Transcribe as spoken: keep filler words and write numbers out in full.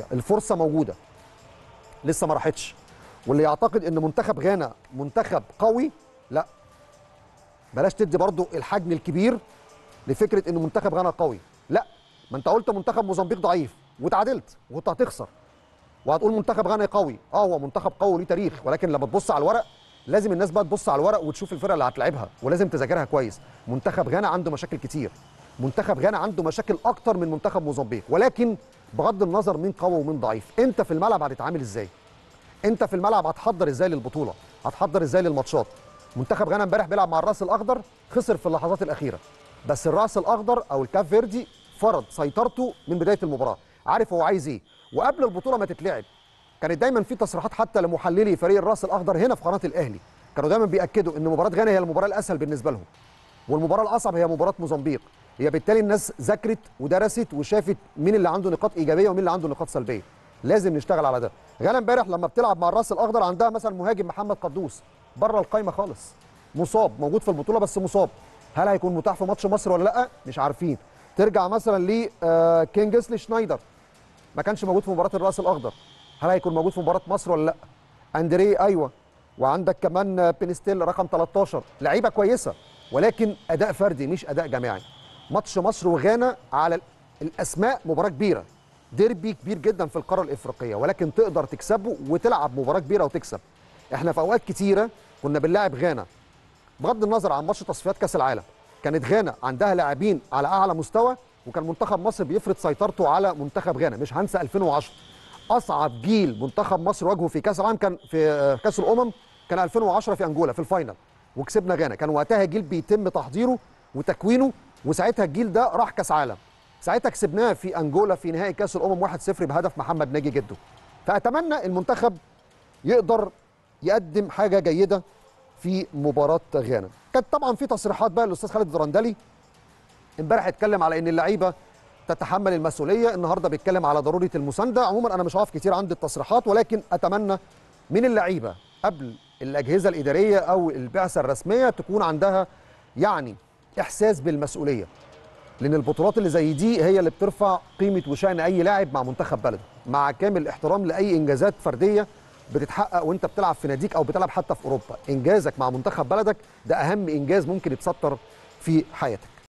افريقيا، الفرصه موجوده لسه ما راحتش. واللي يعتقد ان منتخب غانا منتخب قوي، لا، بلاش تدي برضو الحجم الكبير لفكره ان منتخب غانا قوي. لا، ما انت قلت منتخب موزمبيق ضعيف وتعادلت وكنت هتخسر، وهتقول منتخب غانا قوي. اه هو منتخب قوي وليه تاريخ، ولكن لما تبص على الورق لازم الناس بقى تبص على الورق وتشوف الفرقه اللي هتلعبها، ولازم تذاكرها كويس. منتخب غانا عنده مشاكل كتير، منتخب غانا عنده مشاكل اكتر من منتخب موزمبيق، ولكن بغض النظر مين قوي ومين ضعيف، انت في الملعب هتتعامل ازاي؟ انت في الملعب هتحضر ازاي للبطوله؟ هتحضر ازاي للماتشات؟ منتخب غانا امبارح بيلعب مع الراس الاخضر، خسر في اللحظات الاخيره، بس الراس الاخضر او الكاف فيردي فرض سيطرته من بدايه المباراه، عارف هو عايز ايه. وقبل البطوله ما تتلعب كانت دايما في تصريحات حتى لمحللي فريق الراس الاخضر هنا في قناه الاهلي، كانوا دايما بياكدوا ان مباراه غانا هي المباراه الاسهل بالنسبه لهم، والمباراه الاصعب هي مباراه موزمبيق. هي بالتالي الناس ذاكرت ودرست وشافت مين اللي عنده نقاط ايجابيه ومين اللي عنده نقاط سلبيه، لازم نشتغل على ده. غانا امبارح لما بتلعب مع الراس الاخضر عندها مثلا مهاجم محمد قدوس بره القايمه خالص، مصاب، موجود في البطوله بس مصاب، هل هيكون متاح في ماتش مصر ولا لا؟ مش عارفين. ترجع مثلا ل كينجسلي شنايدر، ما كانش موجود في مباراه الراس الاخضر، هل هيكون موجود في مباراه مصر ولا لا؟ اندريه ايوه، وعندك كمان بينستيل رقم تلتاشر، لعيبه كويسه ولكن اداء فردي مش اداء جماعي. ماتش مصر وغانا على الاسماء مباراه كبيره، ديربي كبير جدا في القاره الافريقيه، ولكن تقدر تكسبه وتلعب مباراه كبيره وتكسب. احنا في اوقات كتيره كنا بنلاعب غانا بغض النظر عن ماتش تصفيات كاس العالم، كانت غانا عندها لاعبين على اعلى مستوى، وكان منتخب مصر بيفرض سيطرته على منتخب غانا. مش هنسى ألفين وعشرة، اصعب جيل منتخب مصر واجهه في كاس العالم كان في كاس الامم، كان ألفين وعشرة في انجولا في الفاينل، وكسبنا غانا. كان وقتها جيل بيتم تحضيره وتكوينه، وساعتها الجيل ده راح كاس عالم، ساعتها كسبناه في انجولا في نهائي كاس الامم واحد صفر بهدف محمد ناجي جده. فاتمنى المنتخب يقدر يقدم حاجه جيده في مباراه غانا. كانت طبعا في تصريحات بقى الاستاذ خالد الدرندلي امبارح اتكلم على ان اللعيبه تتحمل المسؤوليه، النهارده بيتكلم على ضروره المسانده. عموما انا مش هقف كتير عند التصريحات، ولكن اتمنى من اللعيبه قبل الاجهزه الاداريه او البعثه الرسميه تكون عندها يعني احساس بالمسؤوليه، لان البطولات اللي زي دي هي اللي بترفع قيمه وشان اي لاعب مع منتخب بلده، مع كامل الاحترام لاي انجازات فرديه بتتحقق وانت بتلعب في ناديك او بتلعب حتى في اوروبا. انجازك مع منتخب بلدك ده اهم انجاز ممكن يتسطر في حياتك.